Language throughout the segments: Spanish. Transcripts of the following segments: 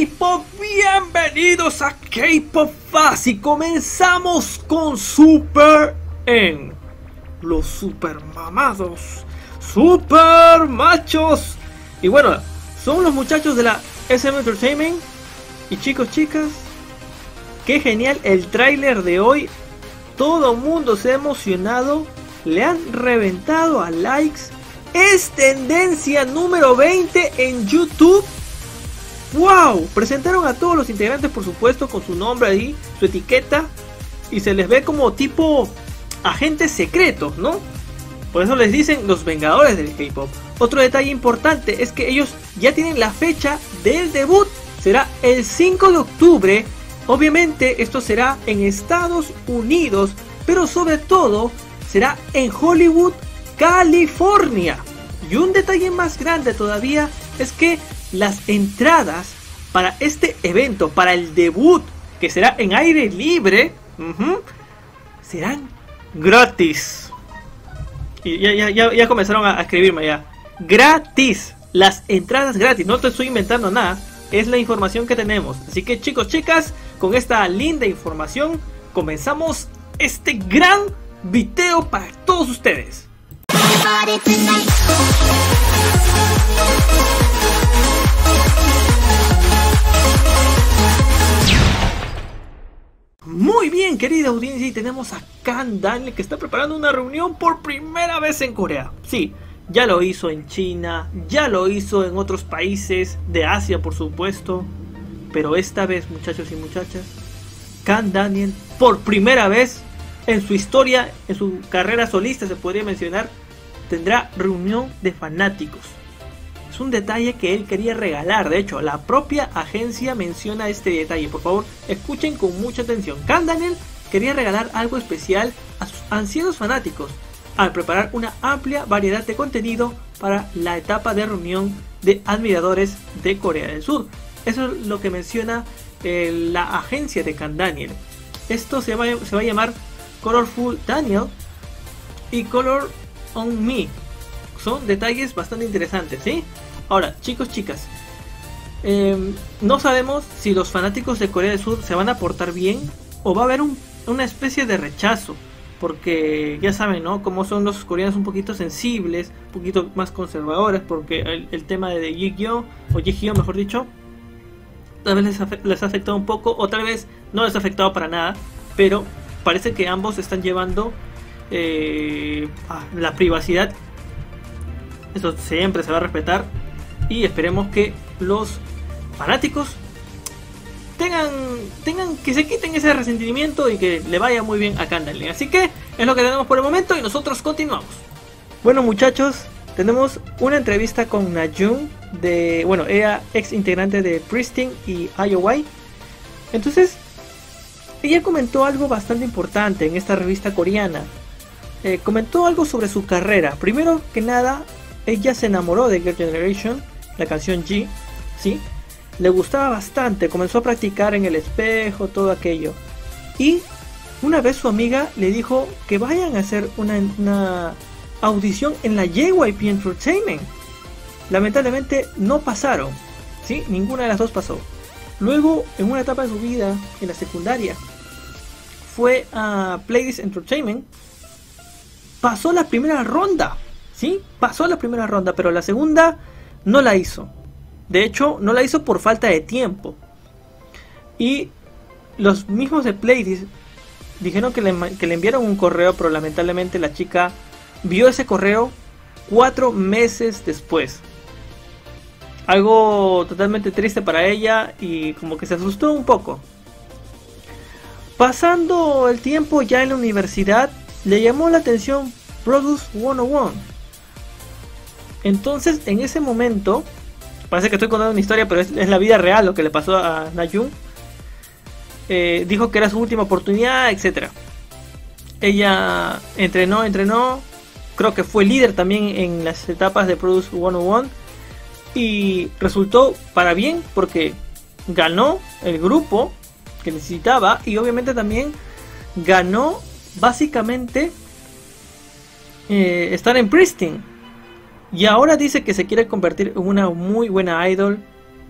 K-Pop, bienvenidos a K-Pop Fast y comenzamos con Super En, los super mamados, super machos. Y bueno, son los muchachos de la SM Entertainment. Y chicos, chicas, qué genial el tráiler de hoy. Todo mundo se ha emocionado, le han reventado a likes. Es tendencia número 20 en YouTube. ¡Wow! Presentaron a todos los integrantes, por supuesto, con su nombre ahí, su etiqueta. Y se les ve como tipo agentes secretos, ¿no? Por eso les dicen los Vengadores del K-Pop. Otro detalle importante es que ellos ya tienen la fecha del debut. Será el 5 de octubre. Obviamente esto será en Estados Unidos, pero sobre todo será en Hollywood, California. Y un detalle más grande todavía es que las entradas para este evento, para el debut, que será en aire libre, serán gratis. Y ya comenzaron a escribirme ya. Gratis. Las entradas gratis. No te estoy inventando nada. Es la información que tenemos. Así que chicos, chicas, con esta linda información comenzamos este gran video para todos ustedes. Muy bien, querida audiencia, y tenemos a Kang Daniel, que está preparando una reunión por primera vez en Corea. Sí, ya lo hizo en China, ya lo hizo en otros países de Asia, por supuesto. Pero esta vez, muchachos y muchachas, Kang Daniel, por primera vez en su historia, en su carrera solista, se podría mencionar, tendrá reunión de fanáticos. Es un detalle que él quería regalar. De hecho, la propia agencia menciona este detalle. Por favor, escuchen con mucha atención. Kang Daniel quería regalar algo especial a sus ancianos fanáticos al preparar una amplia variedad de contenido para la etapa de reunión de admiradores de Corea del Sur. Eso es lo que menciona la agencia de Kang Daniel. Esto se va a llamar Colorful Daniel y Color on Me. Son detalles bastante interesantes, ¿sí? Ahora, chicos, chicas, no sabemos si los fanáticos de Corea del Sur se van a portar bien o va a haber una especie de rechazo. Porque ya saben, ¿no? Como son los coreanos un poquito sensibles, un poquito más conservadores, porque el tema de Jihyo, o Jihyo mejor dicho, tal vez les ha afectado un poco, o tal vez no les ha afectado para nada, pero parece que ambos están llevando la privacidad. Eso siempre se va a respetar, y esperemos que los fanáticos tengan que se quiten ese resentimiento y que le vaya muy bien a Kang Daniel. Así que es lo que tenemos por el momento y nosotros continuamos. Bueno, muchachos, tenemos una entrevista con Najun, ella ex integrante de Pristin y IOI. Entonces, ella comentó algo bastante importante en esta revista coreana. Comentó algo sobre su carrera. Primero que nada, ella se enamoró de Girl Generation, la canción G, ¿sí? Le gustaba bastante, comenzó a practicar en el espejo, todo aquello. Y una vez su amiga le dijo que vayan a hacer una audición en la JYP Entertainment. Lamentablemente no pasaron, ¿sí? Ninguna de las dos pasó. Luego, en una etapa de su vida, en la secundaria, fue a Playlist Entertainment. Pasó la primera ronda, ¿sí? Pasó la primera ronda, pero la segunda no la hizo. De hecho, no la hizo por falta de tiempo. Y los mismos de Playlist dijeron que le enviaron un correo, pero lamentablemente la chica vio ese correo 4 meses después. Algo totalmente triste para ella y como que se asustó un poco. Pasando el tiempo ya en la universidad, le llamó la atención Produce 101. Entonces, en ese momento, parece que estoy contando una historia, pero es la vida real lo que le pasó a Najun. Dijo que era su última oportunidad, etc. Ella entrenó, creo que fue líder también en las etapas de Produce 101 y resultó para bien porque ganó el grupo que necesitaba y obviamente también ganó básicamente estar en Pristin. Y ahora dice que se quiere convertir en una muy buena idol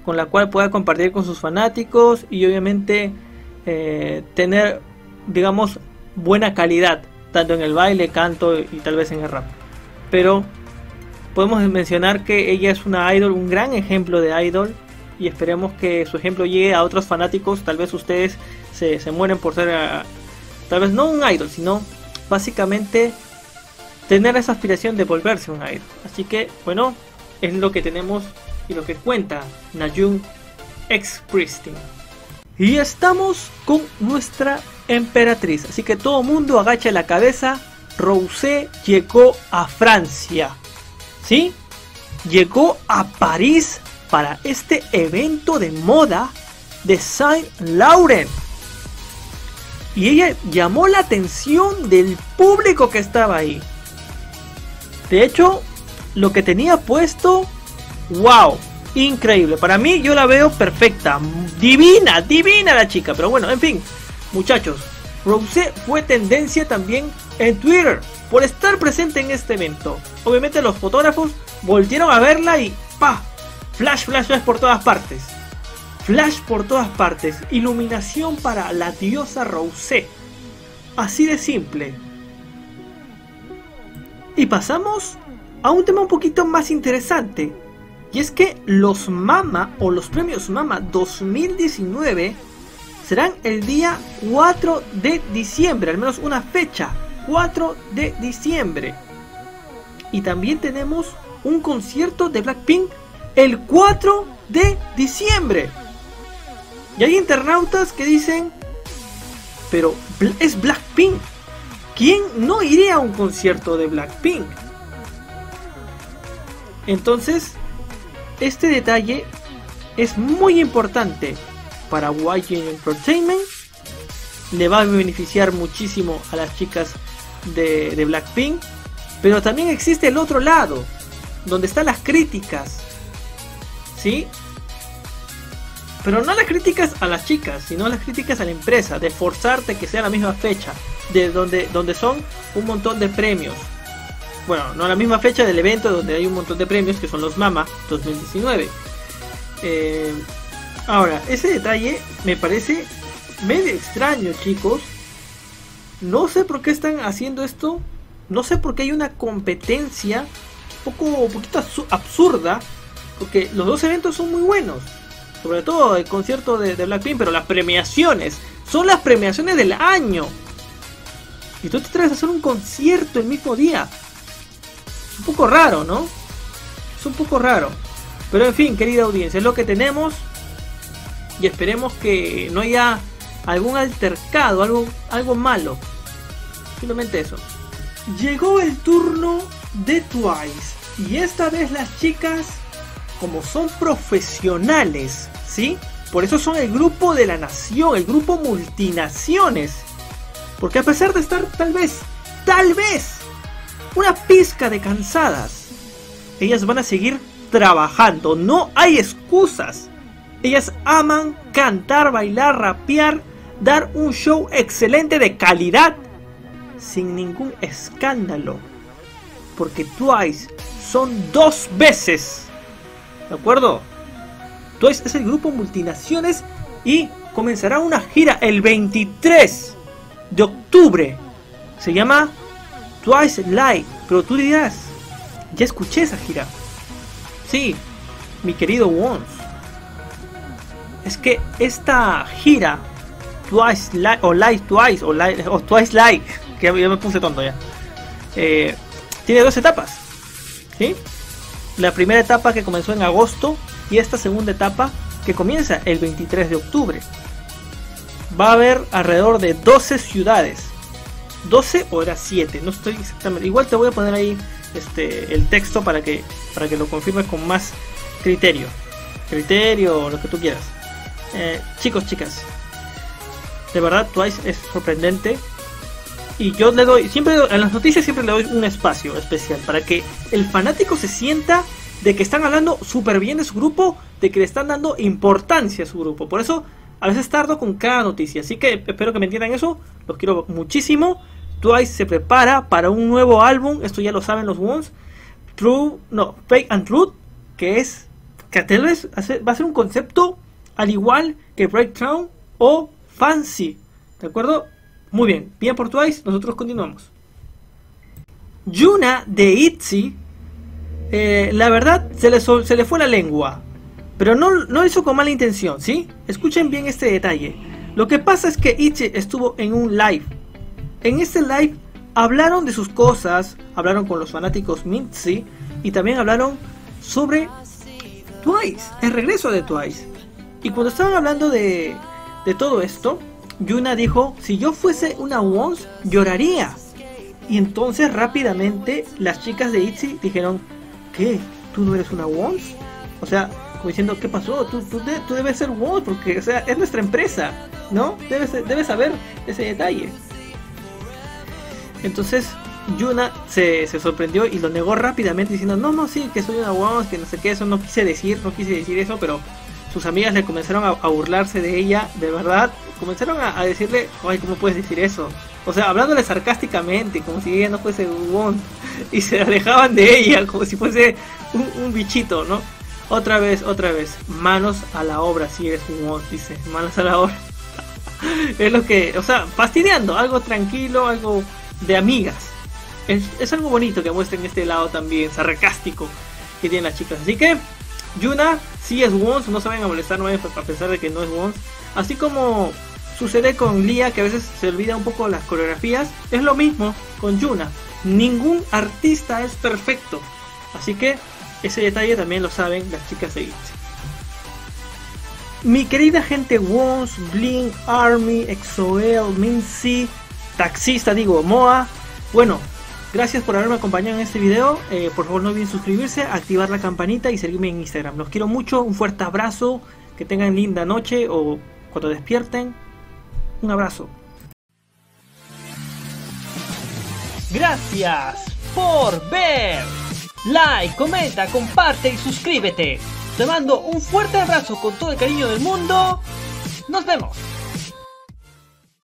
con la cual pueda compartir con sus fanáticos y obviamente tener, digamos, buena calidad, tanto en el baile, canto y tal vez en el rap. Pero podemos mencionar que ella es una idol, un gran ejemplo de idol, y esperemos que su ejemplo llegue a otros fanáticos. Tal vez ustedes se mueren por ser, tal vez no un idol, sino básicamente tener esa aspiración de volverse un idol. Así que bueno, es lo que tenemos y lo que cuenta Najun ex Christine. Y estamos con nuestra emperatriz, así que todo mundo agacha la cabeza. Rosé llegó a Francia, ¿sí? Llegó a París para este evento de moda de Saint Laurent. Y ella llamó la atención del público que estaba ahí. De hecho, lo que tenía puesto, wow, increíble. Para mí, yo la veo perfecta, divina, divina la chica. Pero bueno, en fin, muchachos, Rosé fue tendencia también en Twitter por estar presente en este evento. Obviamente los fotógrafos volvieron a verla y ¡pa! Flash, flash, flash por todas partes. Flash por todas partes. Iluminación para la diosa Rosé. Así de simple. Y pasamos a un tema un poquito más interesante. Y es que los MAMA o los premios MAMA 2019 serán el día 4 de diciembre. Al menos una fecha. 4 de diciembre. Y también tenemos un concierto de Blackpink el 4 de diciembre. Y hay internautas que dicen, pero es Blackpink, ¿quién no iría a un concierto de Blackpink? Entonces, este detalle es muy importante para YG Entertainment. Le va a beneficiar muchísimo a las chicas de Blackpink. Pero también existe el otro lado, donde están las críticas, ¿sí? Pero no las críticas a las chicas, sino las críticas a la empresa, de forzarte que sea la misma fecha, de donde son un montón de premios. Bueno, no la misma fecha del evento donde hay un montón de premios, que son los MAMA 2019. Ahora, ese detalle me parece medio extraño, chicos. No sé por qué están haciendo esto. No sé por qué hay una competencia un poquito absurda. Porque los dos eventos son muy buenos. Sobre todo el concierto de Blackpink. Pero las premiaciones son las premiaciones del año. Y tú te traes a hacer un concierto el mismo día. Es un poco raro, ¿no? Es un poco raro. Pero en fin, querida audiencia, es lo que tenemos. Y esperemos que no haya algún altercado, algo malo. Simplemente eso. Llegó el turno de Twice. Y esta vez las chicas, como son profesionales, ¿sí? Por eso son el grupo de la nación, el grupo multinaciones. Porque a pesar de estar tal vez, una pizca de cansadas, ellas van a seguir trabajando. No hay excusas. Ellas aman cantar, bailar, rapear, dar un show excelente de calidad, sin ningún escándalo. Porque Twice son 2 veces, ¿de acuerdo? Twice es el grupo multinaciones y comenzará una gira el 23 de octubre. Se llama Twice Live. Pero tú dirás, ya escuché esa gira. Sí, mi querido Wons. Es que esta gira Twice Live o Live Twice o Twice Live, que ya me puse tonto ya, tiene 2 etapas, ¿sí? La primera etapa que comenzó en agosto y esta segunda etapa que comienza el 23 de octubre. Va a haber alrededor de 12 ciudades. 12 o era 7, no estoy exactamente. Igual te voy a poner ahí el texto para que lo confirmes con más criterio. Criterio, lo que tú quieras. Chicos, chicas, de verdad Twice es sorprendente. Y yo le doy, siempre en las noticias siempre le doy un espacio especial para que el fanático se sienta de que están hablando súper bien de su grupo, de que le están dando importancia a su grupo. Por eso a veces tardo con cada noticia, así que espero que me entiendan eso. Los quiero muchísimo. Twice se prepara para un nuevo álbum, esto ya lo saben los Ones. Fake and Truth, que es que tal vez va a ser un concepto al igual que Breakdown o Fancy. ¿De acuerdo? Muy bien, bien por Twice, nosotros continuamos. Yuna de ITZY, la verdad se le fue la lengua, pero no lo hizo con mala intención, ¿sí? Escuchen bien este detalle. Lo que pasa es que ITZY estuvo en un live. En este live hablaron de sus cosas, hablaron con los fanáticos MINZY y también hablaron sobre Twice, el regreso de Twice. Y cuando estaban hablando de todo esto, Yuna dijo, si yo fuese una Wons, lloraría. Y entonces rápidamente las chicas de ITZY dijeron, ¿qué? ¿Tú no eres una Wons? O sea, como diciendo, ¿qué pasó? Tú debes ser Wons porque, o sea, es nuestra empresa, ¿no? Debes saber ese detalle. Entonces Yuna se sorprendió y lo negó rápidamente diciendo, no, sí, que soy una Wons, que no sé qué, eso no quise decir eso, pero sus amigas le comenzaron a burlarse de ella, de verdad, comenzaron a decirle, ay, ¿cómo puedes decir eso? O sea, hablándole sarcásticamente, como si ella no fuese Wons, y se alejaban de ella, como si fuese un bichito, ¿no? Otra vez, manos a la obra, si eres Wons, dice, manos a la obra. Es lo que, o sea, fastidiando, algo tranquilo, algo de amigas. Es algo bonito que muestren este lado también sarcástico que tienen las chicas. Así que Yuna sí es Wons, no se vayan a molestar, no vayan a pensar de que no es Wons. Así como sucede con Lia, que a veces se olvida un poco las coreografías, es lo mismo con Yuna. Ningún artista es perfecto, así que ese detalle también lo saben las chicas de ITZY. Mi querida gente Wons, Blink, Army, EXO-L, MINZY, Taxista, Moa. Bueno, gracias por haberme acompañado en este video. Por favor no olviden suscribirse, activar la campanita y seguirme en Instagram. Los quiero mucho, un fuerte abrazo, que tengan linda noche o cuando despierten. Un abrazo. Gracias por ver. Like, comenta, comparte y suscríbete. Te mando un fuerte abrazo con todo el cariño del mundo. Nos vemos.